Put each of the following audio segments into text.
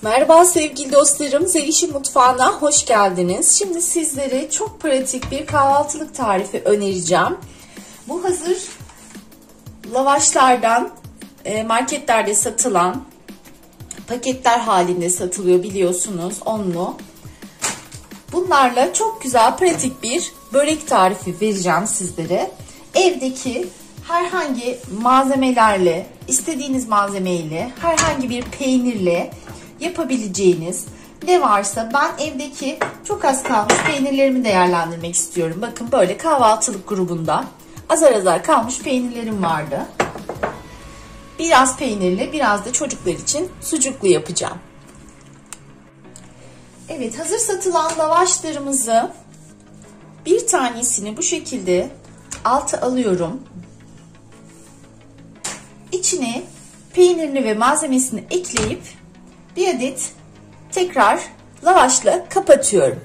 Merhaba sevgili dostlarım, Zeliş'in mutfağına hoş geldiniz. Şimdi sizlere çok pratik bir kahvaltılık tarifi önereceğim. Bu hazır lavaşlardan marketlerde satılan paketler halinde satılıyor, biliyorsunuz, onlu. Bunlarla çok güzel pratik bir börek tarifi vereceğim sizlere. Evdeki herhangi malzemelerle, istediğiniz malzemeyle, herhangi bir peynirle yapabileceğiniz ne varsa, ben evdeki çok az kalmış peynirlerimi değerlendirmek istiyorum. Bakın, böyle kahvaltılık grubunda azar azar kalmış peynirlerim vardı. Biraz peynirli, biraz da çocuklar için sucuklu yapacağım. Evet, hazır satılan lavaşlarımızı bir tanesini bu şekilde alta alıyorum. İçine peynirini ve malzemesini ekleyip bir adet tekrar lavaşla kapatıyorum.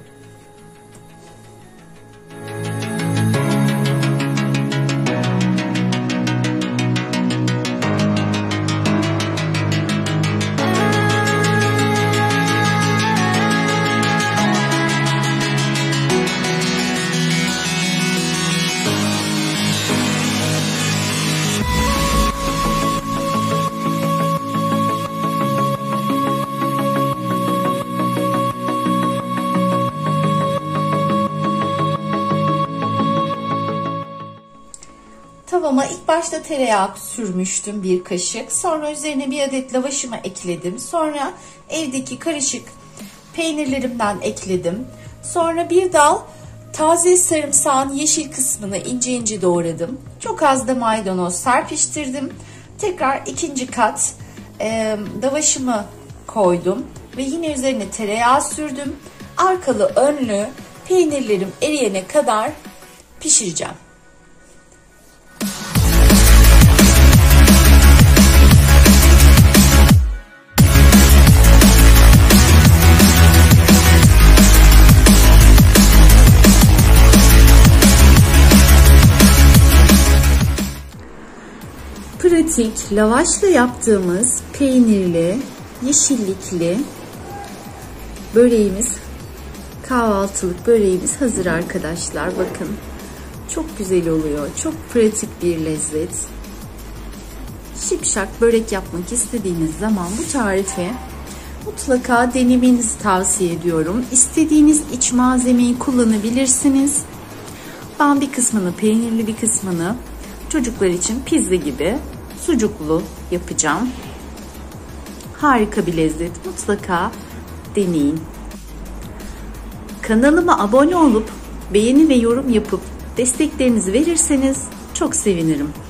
Tavama ilk başta tereyağı sürmüştüm, bir kaşık. Sonra üzerine bir adet lavaşımı ekledim. Sonra evdeki karışık peynirlerimden ekledim. Sonra bir dal taze sarımsağın yeşil kısmını ince ince doğradım. Çok az da maydanoz serpiştirdim. Tekrar ikinci kat lavaşımı koydum ve yine üzerine tereyağı sürdüm. Arkalı önlü peynirlerim eriyene kadar pişireceğim. Pratik lavaşla yaptığımız peynirli, yeşillikli böreğimiz, kahvaltılık böreğimiz hazır arkadaşlar. Bakın, çok güzel oluyor. Çok pratik bir lezzet. Şipşak börek yapmak istediğiniz zaman bu tarifi mutlaka denemenizi tavsiye ediyorum. İstediğiniz iç malzemeyi kullanabilirsiniz. Ben bir kısmını peynirli, bir kısmını çocuklar için pizza gibi sucuklu yapacağım. Harika bir lezzet. Mutlaka deneyin. Kanalıma abone olup beğeni ve yorum yapıp desteklerinizi verirseniz çok sevinirim.